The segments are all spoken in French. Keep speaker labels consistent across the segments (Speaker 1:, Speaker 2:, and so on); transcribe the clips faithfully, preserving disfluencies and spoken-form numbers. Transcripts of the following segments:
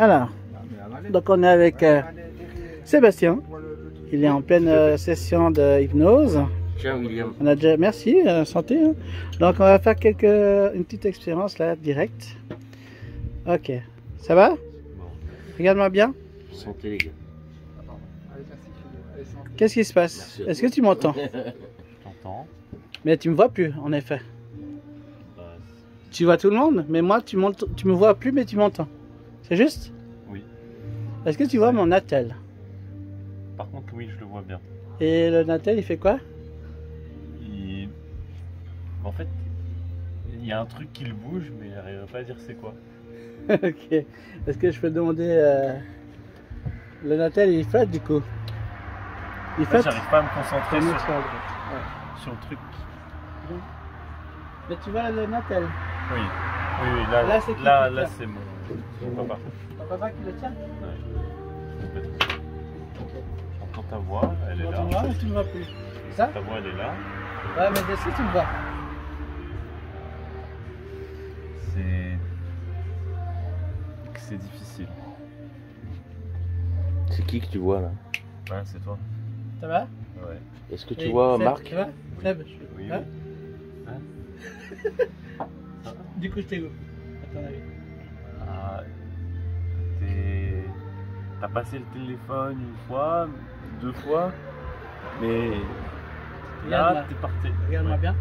Speaker 1: Alors, donc on est avec euh, Sébastien. Il est en pleine euh, session de hypnose.
Speaker 2: Tiens, William.
Speaker 1: On a déjà, merci, euh, santé. Hein. Donc on va faire quelques, une petite expérience là, direct. Ok, ça va?
Speaker 2: Bon.
Speaker 1: Regarde-moi bien.
Speaker 2: Santé, les gars.
Speaker 1: Qu'est-ce qui se passe? Est-ce que tu m'entends?
Speaker 2: Je t'entends.
Speaker 1: Mais tu me vois plus, en effet.
Speaker 2: Bah,
Speaker 1: Tu vois tout le monde, mais moi tu, tu me vois plus, mais tu m'entends. C'est juste?
Speaker 2: oui.
Speaker 1: Est-ce que tu vois mon attel?
Speaker 2: Par contre, oui, je le vois bien.
Speaker 1: Et le attel, il fait quoi?
Speaker 2: Il... En fait, il y a un truc qui le bouge, mais il n'arrive pas à dire c'est quoi.
Speaker 1: Ok. Est-ce que je peux demander... Euh... Le attel, il flotte du coup? Il
Speaker 2: En fait,
Speaker 1: flotte?
Speaker 2: j'arrive pas à me concentrer
Speaker 1: Comment
Speaker 2: sur,
Speaker 1: tu fais?
Speaker 2: sur le truc.
Speaker 1: Mais tu vois le attel?
Speaker 2: Oui, oui, oui, là,
Speaker 1: Là, c'est qui
Speaker 2: là,
Speaker 1: qui
Speaker 2: là,
Speaker 1: tient?
Speaker 2: c'est mon... mon papa.
Speaker 1: Ton papa qui le tient?
Speaker 2: Ouais. Complètement. J'entends ta voix, elle est
Speaker 1: Tu
Speaker 2: là.
Speaker 1: me vois ou tu me vois plus? C'est ça?
Speaker 2: Ta voix, elle est là.
Speaker 1: Ouais, mais est-ce que tu me vois?
Speaker 2: C'est... C'est difficile.
Speaker 3: C'est qui que tu vois là?
Speaker 2: Ouais, c'est toi.
Speaker 1: Ça va?
Speaker 2: Ouais.
Speaker 3: Est-ce que tu
Speaker 1: Et
Speaker 3: vois
Speaker 1: Seb,
Speaker 3: Marc?
Speaker 1: Ça va? Seb, je suis...
Speaker 2: Oui,
Speaker 1: Hein?
Speaker 2: oui. Hein?
Speaker 1: Du coup, je t'ai où? À ton avis?
Speaker 2: Ah, t'es- T'as passé le téléphone une fois, deux fois, mais là
Speaker 1: Regarde-moi.
Speaker 2: t'es parti.
Speaker 1: Regarde-moi
Speaker 2: Ouais.
Speaker 1: bien.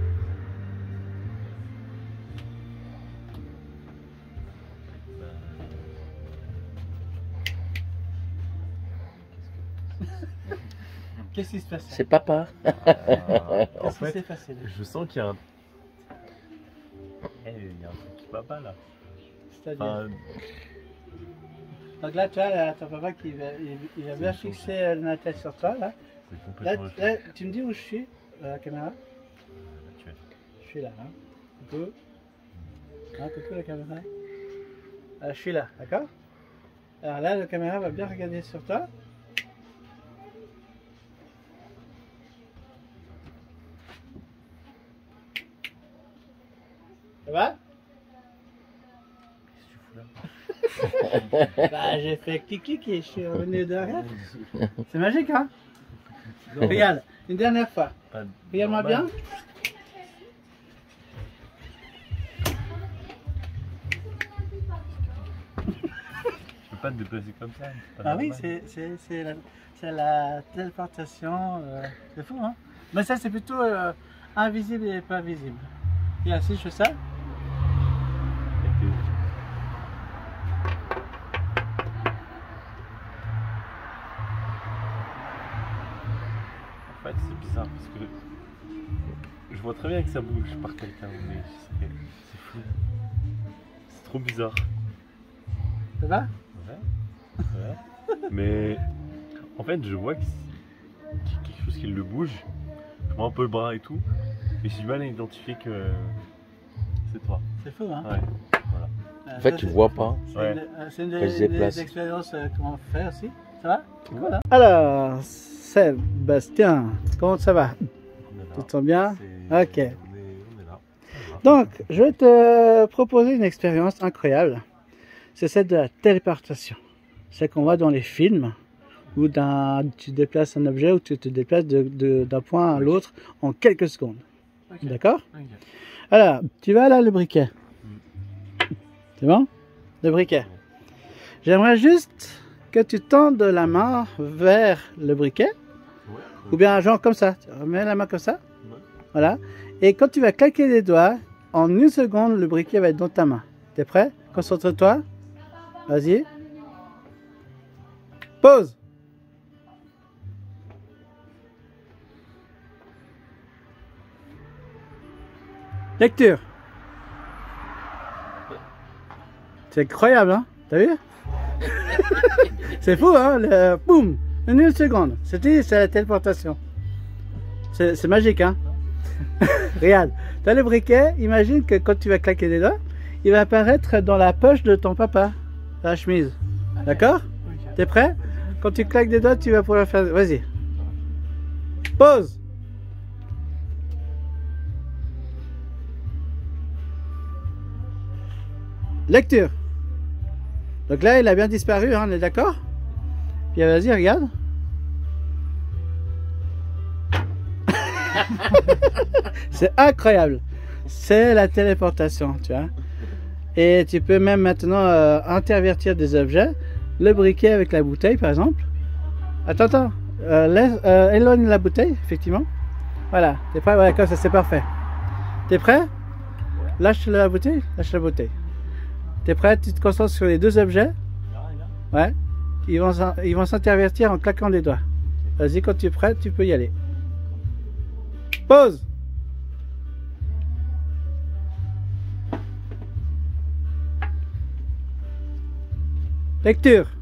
Speaker 1: Qu'est-ce qui se passe?
Speaker 3: C'est papa.
Speaker 2: Ah, en
Speaker 1: Qu'est-ce qui
Speaker 2: fait,
Speaker 1: s'est passé? là?
Speaker 2: je sens qu'il y a un. Eh, il y a un truc qui va pas là.
Speaker 1: C'est-à-dire?
Speaker 2: Enfin,
Speaker 1: Donc là, tu vois, là, ton papa qui va, il, il a bien
Speaker 2: C'est chaud,
Speaker 1: fixé euh, la tête sur toi, là.
Speaker 2: c'est
Speaker 1: Là,
Speaker 2: complètement
Speaker 1: tu- là, tu me dis où je suis, à la caméra?
Speaker 2: Tu es-
Speaker 1: Je suis là, hein. Coucou. Hein, coucou la caméra. Ah, je suis là, d'accord? Alors là, la caméra va bien regarder sur toi. Ça va?
Speaker 2: Qu'est-ce que tu fous là?
Speaker 1: Bah, j'ai fait clic-clic et je suis revenu derrière. C'est magique, hein? Donc, regarde, une dernière fois.
Speaker 2: Pas
Speaker 1: Regarde-moi bien.
Speaker 2: normal. Tu peux pas te déplacer comme ça. c'est pas
Speaker 1: Ah oui,
Speaker 2: normal.
Speaker 1: c'est c'est- c'est la, c'est la téléportation. euh, c'est fou, hein? Mais ça, c'est plutôt euh, invisible et pas visible. Regarde, si je fais ça,
Speaker 2: Et t'es- En fait, c'est bizarre parce que je vois très bien que ça bouge par quelqu'un, mais c'est c'est fou. C'est trop bizarre.
Speaker 1: ça va?
Speaker 2: Ouais. Ouais. Mais en fait, je vois que c'est- qu'il y a quelque chose qui le bouge. Je vois un peu le bras et tout, mais j'ai du mal à identifier que c'est toi.
Speaker 1: C'est fou, hein?
Speaker 2: Ouais. Voilà.
Speaker 1: Euh,
Speaker 3: En fait,
Speaker 1: ça,
Speaker 3: tu
Speaker 1: c'est-
Speaker 3: vois pas.
Speaker 1: C'est
Speaker 2: Ouais.
Speaker 1: une, euh, c'est une
Speaker 3: Elle se
Speaker 1: des,
Speaker 3: déplace.
Speaker 1: des expériences euh, qu'on fait aussi. Ça va? Voilà. Alors, Sébastien, comment ça va?
Speaker 2: On est là.
Speaker 1: Tu te sens bien?
Speaker 2: C'est-
Speaker 1: Ok.
Speaker 2: On est, on est là. Ça va.
Speaker 1: Donc, je vais te proposer une expérience incroyable. C'est celle de la téléportation. C'est qu'on voit dans les films où d'un- tu déplaces un objet ou tu te déplaces de- de- d'un point à
Speaker 2: Oui.
Speaker 1: l'autre en quelques secondes.
Speaker 2: Ok.
Speaker 1: D'accord?
Speaker 2: Ok.
Speaker 1: Alors, tu vas là, le briquet. C'est bon? Le briquet. J'aimerais juste que tu tendes la main vers le briquet,
Speaker 2: Ouais.
Speaker 1: ou bien genre comme ça. Tu remets la main comme ça.
Speaker 2: Ouais.
Speaker 1: Voilà. Et quand tu vas claquer les doigts, en une seconde, le briquet va être dans ta main. T'es prêt? Concentre-toi. Vas-y. Pause. Lecture. C'est incroyable, hein? T'as vu? C'est fou, hein? Le... Boum! En une seconde. C'était c'est la téléportation. C'est c'est magique, hein? Regarde, t'as le briquet. Imagine que quand tu vas claquer des doigts, il va apparaître dans la poche de ton papa, la chemise. D'accord?
Speaker 2: Ok.
Speaker 1: T'es prêt? Quand tu claques des doigts, tu vas pouvoir faire. Vas-y. Pause. Lecture. Donc là, il a bien disparu, hein, on est d'accord? Puis vas-y, regarde. C'est incroyable. C'est la téléportation, tu vois. Et tu peux même maintenant euh, intervertir des objets. Le briquet avec la bouteille, par exemple. Attends, attends. Euh, laisse, euh, éloigne la bouteille, effectivement. Voilà. T'es prêt? Ouais, comme ça, c'est parfait. T'es prêt? Lâche la bouteille. Lâche la bouteille. T'es prêt? Tu te concentres sur les deux objets. Ouais. Ils vont, ils vont s'intervertir en claquant des doigts. Vas-y, quand tu es prêt, tu peux y aller. Pause. Lecture.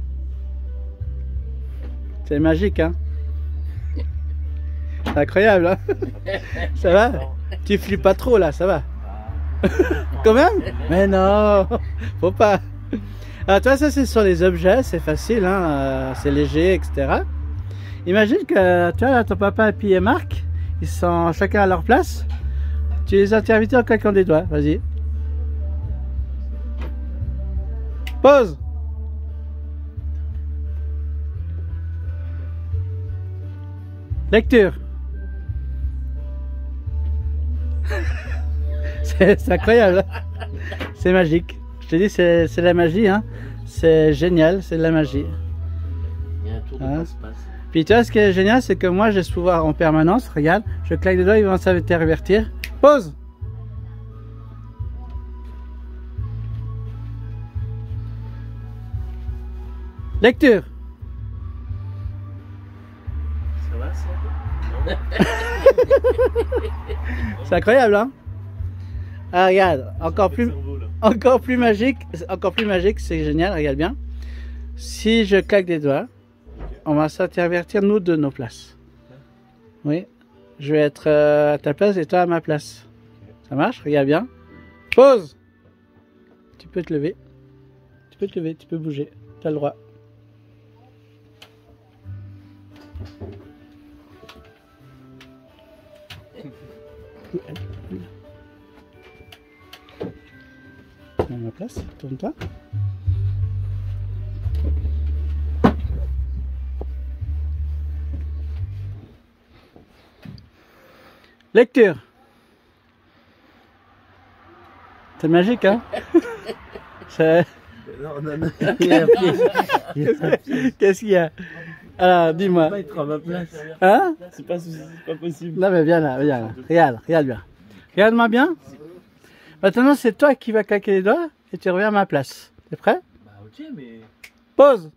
Speaker 1: C'est magique, hein? C'est incroyable, hein? Ça va? Tu flippes pas trop, là, ça va? Quand même? Mais non, faut pas. Alors, toi, ça, c'est sur les objets, c'est facile, hein? euh, c'est léger, et cetera. Imagine que, tu vois, là, ton papa et puis Marc, ils sont chacun à leur place. Tu les intervites en claquant des doigts, vas-y. Pause. Lecture. C'est incroyable. C'est magique. Je te dis, c'est la magie. Hein. C'est génial, c'est de la magie.
Speaker 3: Il y a un tour de
Speaker 1: Hein.
Speaker 3: passe-passe.
Speaker 1: Puis tu vois, ce qui est génial, c'est que moi, j'ai ce pouvoir en permanence. Regarde, je claque des doigts, ils vont s'intervertir. Pause. Lecture.
Speaker 3: Ça va, ça?
Speaker 1: C'est incroyable, hein? Ah, regarde, encore plus, encore plus magique, encore plus magique, c'est génial, regarde bien. Si je claque des doigts, on va s'intervertir nous de nos places. Oui, je vais être euh, à ta place et toi à ma place. Ça marche? Regarde bien. Pause. Tu peux te lever. Tu peux te lever, tu peux bouger. Tu as le droit. À ma place, tourne-toi. Lecture. C'est magique, hein? C'est...
Speaker 3: Non, non, non. Il y a un piège. Il y a un piège.
Speaker 1: Qu'est-ce qu'il y a? Alors, dis-moi.
Speaker 3: Je peux pas être à ma place.
Speaker 1: Hein?
Speaker 3: C'est pas, c'est pas possible.
Speaker 1: Non, mais viens là, viens là. Regarde, regarde bien. Regarde-moi bien. Maintenant, c'est toi qui vas claquer les doigts et tu reviens à ma place. T'es prêt?
Speaker 3: Bah, ok, mais.
Speaker 1: Pause.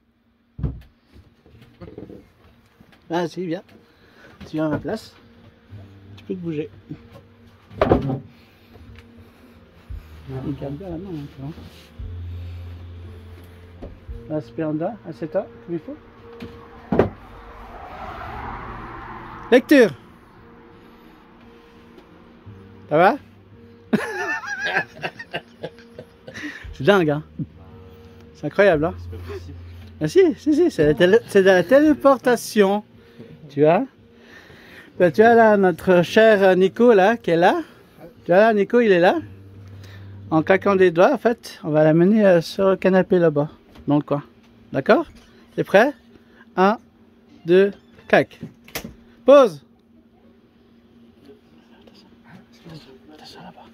Speaker 1: Ah, si, viens. Tu viens à ma place. Tu peux te bouger. Il garde bien la main, hein, tu vois. Aspiranda, assieds-toi, comme il faut. Lecture. Ça va? C'est dingue, hein? C'est incroyable, hein?
Speaker 3: C'est pas possible.
Speaker 1: Ah si, si, si, c'est de la téléportation. Tu vois? Ben, tu vois là, notre cher Nico, là, qui est là. Tu vois là, Nico, il est là. En claquant des doigts, en fait, on va l'amener euh, sur le canapé là-bas, dans le coin. D'accord? T'es prêt? Un, deux, clac. Pause. Attention là-bas.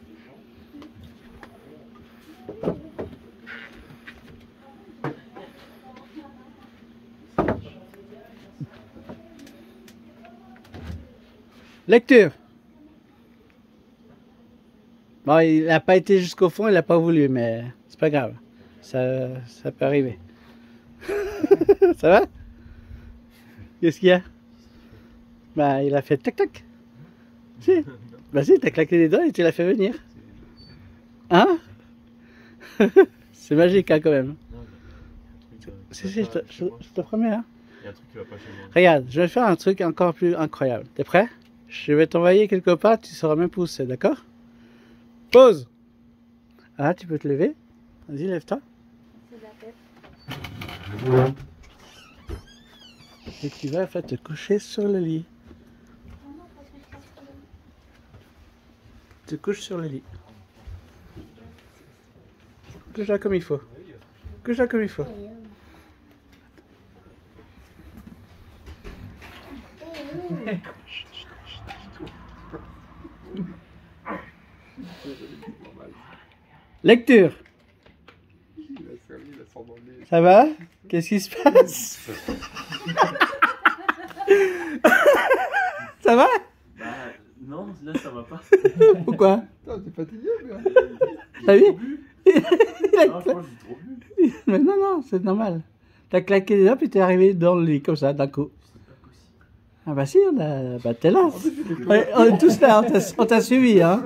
Speaker 1: Lecture. Bon, il n'a pas été jusqu'au fond, il n'a pas voulu, mais c'est pas grave. Ça, ça peut arriver. Ça va? Qu'est-ce qu'il y a? Bah, il a fait tac tac. Si. Bah si, t'as claqué les doigts et tu l'as fait venir. Hein? C'est magique, hein, quand même. Si, si, je te, je, je te promets, hein.
Speaker 2: Il y a un truc qui va pas chez moi.
Speaker 1: Regarde, je vais faire un truc encore plus incroyable. T'es prêt? Je vais t'envoyer quelque part, tu sauras même pas où c'est, d'accord? Pause! Ah, tu peux te lever. Vas-y, lève-toi. Et tu vas en fait te coucher sur le lit. Tu te couches sur le lit. Couche-toi comme il faut. couche-toi comme il faut. Lecture. Ça va? Qu'est-ce qui se passe? Ça va?
Speaker 2: Bah, non, là ça va pas.
Speaker 1: Pourquoi?
Speaker 3: T'es fatigué, gars.
Speaker 1: T'as vu?
Speaker 2: Non, je pense que j'ai trop bu.
Speaker 1: Mais non, non, c'est normal. T'as claqué les dents puis t'es arrivé dans le lit comme ça d'un coup.
Speaker 2: C'est pas possible.
Speaker 1: Ah bah si, on a... bah, t'es là. On est, on est tous là, on t'a- on t'a suivi, hein.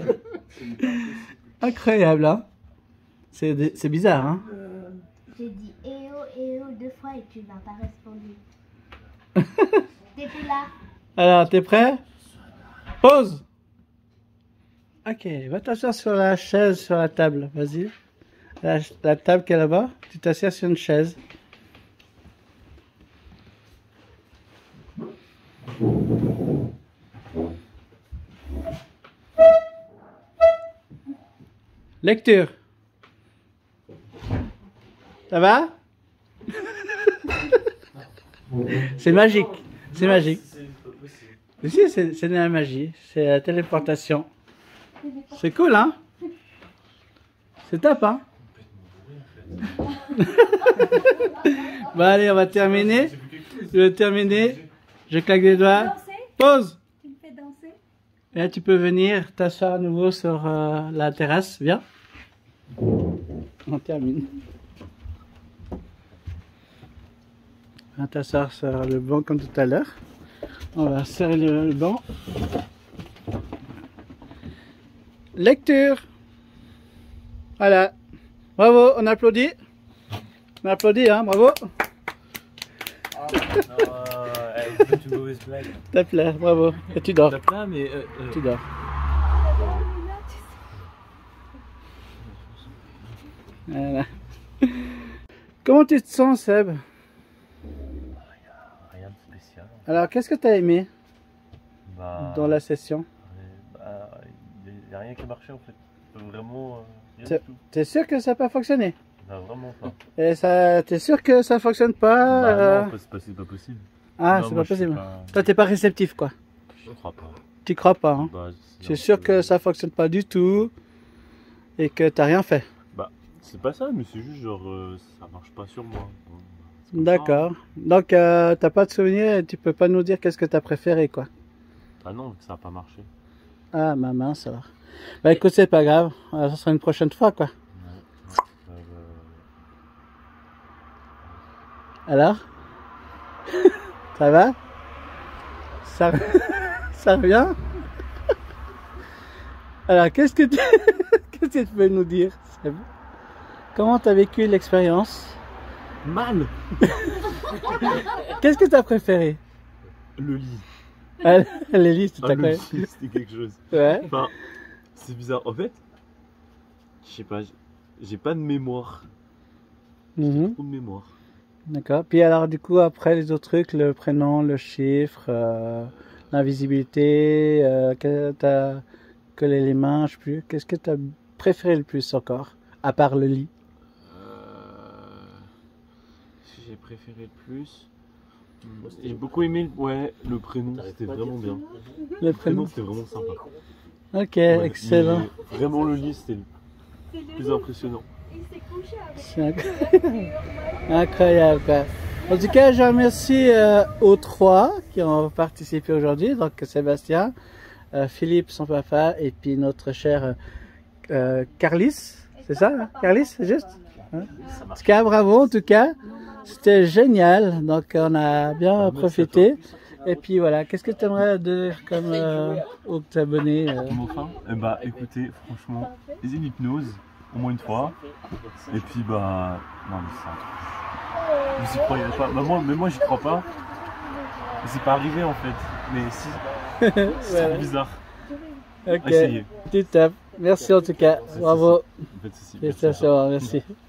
Speaker 1: Incroyable, hein. C'est des- c'est bizarre, hein.
Speaker 4: J'ai dit eh oh, eh oh deux fois et tu m'as pas répondu. T'es plus là.
Speaker 1: Alors, t'es prêt? Pause. Ok, va t'asseoir sur la chaise, sur la table, vas-y. La, la table qui est là-bas, tu t'assieds sur une chaise. Lecture. Ça va? C'est magique, c'est magique.
Speaker 2: C'est pas possible.
Speaker 1: Mais si, c'est c'est de la magie, c'est la téléportation. C'est cool, hein? C'est top, hein? Bon, allez, on va terminer. Je vais terminer. Je claque des doigts.
Speaker 5: Danser?
Speaker 1: Pause!
Speaker 5: Tu me fais danser?
Speaker 1: Et là, tu peux venir t'asseoir à nouveau sur euh, la terrasse. Viens. On termine. On va t'asseoir sur le banc comme tout à l'heure. On va serrer le, le banc. Lecture. Voilà. Bravo, on applaudit. On applaudit, hein, bravo.
Speaker 2: Non, elle fait une mauvaise blague.
Speaker 1: Tape là, bravo. Et tu dors.
Speaker 2: Tape là, mais. Euh, euh,
Speaker 1: Tu dors. Voilà. Comment tu te sens, Seb?
Speaker 2: Rien de spécial.
Speaker 1: Alors, qu'est-ce que tu as aimé
Speaker 2: Bah.
Speaker 1: dans la session?
Speaker 2: Bah, il n'y a rien qui a marché en fait. Vraiment. Euh, rien
Speaker 1: C'est-
Speaker 2: du tout.
Speaker 1: T'es sûr que ça n'a pas fonctionné?
Speaker 2: Non, vraiment pas.
Speaker 1: Et ça, t'es sûr que ça fonctionne pas?
Speaker 2: Bah,
Speaker 1: euh
Speaker 2: non, c'est pas, c'est pas possible.
Speaker 1: Ah,
Speaker 2: Non,
Speaker 1: c'est
Speaker 2: moi,
Speaker 1: pas
Speaker 2: je suis
Speaker 1: possible.
Speaker 2: pas-
Speaker 1: Toi, t'es pas réceptif, quoi.
Speaker 2: Je crois pas.
Speaker 1: Tu crois pas, hein?
Speaker 2: Bah,
Speaker 1: Tu es sûr que ça fonctionne pas du tout et que t'as rien fait?
Speaker 2: Bah, c'est pas ça, mais c'est juste genre. euh, ça marche pas sur moi. Bon, c'est comme
Speaker 1: D'accord. Donc, euh, t'as pas de souvenir et tu peux pas nous dire qu'est-ce que t'as préféré, quoi.
Speaker 2: ça. Ah non, ça a pas marché.
Speaker 1: Ah, ma mince, alors. Bah, écoute, c'est pas grave. Euh, Ça sera une prochaine fois, quoi.
Speaker 2: Ouais. Euh,
Speaker 1: Alors? Ça va? Ça, ça revient? Alors, qu'est-ce que tu... qu'est-ce que tu peux nous dire, Seb? Comment t'as vécu l'expérience?
Speaker 2: Mal.
Speaker 1: Qu'est-ce que t'as préféré?
Speaker 2: Le lit.
Speaker 1: Ah, les listes,
Speaker 2: Ah,
Speaker 1: t'as
Speaker 2: le
Speaker 1: quoi?
Speaker 2: lit, c'était quelque chose.
Speaker 1: Ouais.
Speaker 2: Enfin, c'est bizarre. En fait, je sais pas, j'ai- j'ai pas de mémoire.
Speaker 1: Mhm.
Speaker 2: Trop de mémoire.
Speaker 1: D'accord. Puis alors, du coup, après les autres trucs, le prénom, le chiffre, euh, l'invisibilité, euh, que t'as collé les mains, je sais plus. Qu'est-ce que t'as préféré le plus encore, à part le lit?
Speaker 2: Euh, ce que j'ai préféré le plus. hmm, J'ai beaucoup aimé ouais, le prénom, c'était vraiment bien.
Speaker 1: Le
Speaker 2: Le prénom,
Speaker 1: prénom.
Speaker 2: c'était vraiment sympa.
Speaker 1: Ok,
Speaker 2: Ouais,
Speaker 1: excellent.
Speaker 2: mais vraiment, le lit, c'était le plus impressionnant.
Speaker 5: Il s'est couché avec
Speaker 1: C'est inc- incroyable, quoi. En tout cas, je remercie euh, aux trois qui ont participé aujourd'hui, donc Sébastien, euh, Philippe, son papa, et puis notre cher euh, euh, Carlis, c'est ça, hein? Carlis, c'est juste? Hein? En tout cas, bravo, en tout cas, c'était génial, donc on a bien profité. Et puis voilà, qu'est-ce que tu aimerais dire comme euh, aux abonnés euh?
Speaker 2: Mon fin, eh bah écoutez, franchement, les hypnoses, au moins une fois. Et puis bah, non mais c'est un truc. Vous y croyez pas. Bah moi, mais moi j'y crois pas. C'est pas arrivé en fait. Mais si, c'est
Speaker 1: Voilà.
Speaker 2: trop bizarre.
Speaker 1: Ok,
Speaker 2: Essayez.
Speaker 1: tu tapes. Merci en tout cas, bravo.
Speaker 2: Pas de soucis. Merci.
Speaker 1: Félicitations, merci.